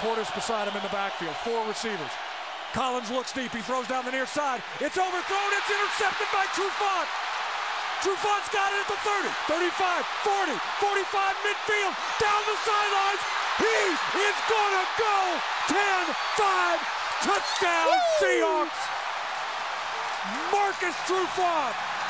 Portis beside him in the backfield. 4 receivers. Collins looks deep. He throws down the near side. It's overthrown. It's intercepted by Trufant. Trufant's got it at the 30, 35, 40, 45 midfield. Down the sidelines. He is going to go 10-5. Touchdown Seahawks. Marcus Trufant.